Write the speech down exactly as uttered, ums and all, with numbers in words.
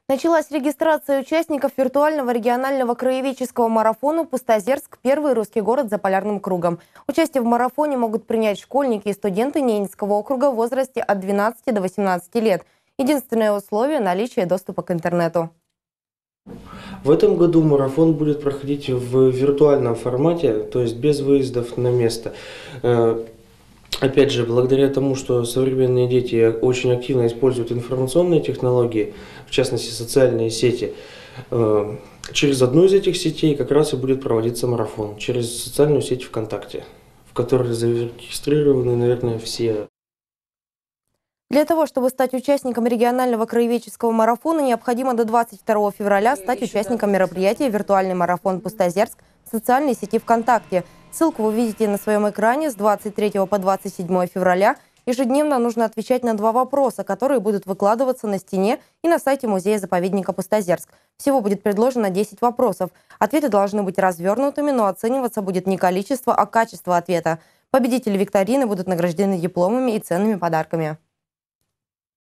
Началась регистрация участников виртуального регионального краеведческого марафона «Пустозерск. Первый русский город за полярным кругом». Участие в марафоне могут принять школьники и студенты Ненецкого округа в возрасте от двенадцати до восемнадцати лет. Единственное условие – наличие доступа к интернету. В этом году марафон будет проходить в виртуальном формате, то есть без выездов на место. Опять же, благодаря тому, что современные дети очень активно используют информационные технологии, в частности социальные сети, через одну из этих сетей как раз и будет проводиться марафон, через социальную сеть ВКонтакте, в которой зарегистрированы, наверное, все. Для того, чтобы стать участником регионального краеведческого марафона, необходимо до двадцать второго февраля стать участником мероприятия «Виртуальный марафон Пустозерск» в социальной сети ВКонтакте. Ссылку вы видите на своем экране. С двадцать третьего по двадцать седьмое февраля ежедневно нужно отвечать на два вопроса, которые будут выкладываться на стене и на сайте музея-заповедника Пустозерск. Всего будет предложено десять вопросов. Ответы должны быть развернутыми, но оцениваться будет не количество, а качество ответа. Победители викторины будут награждены дипломами и ценными подарками.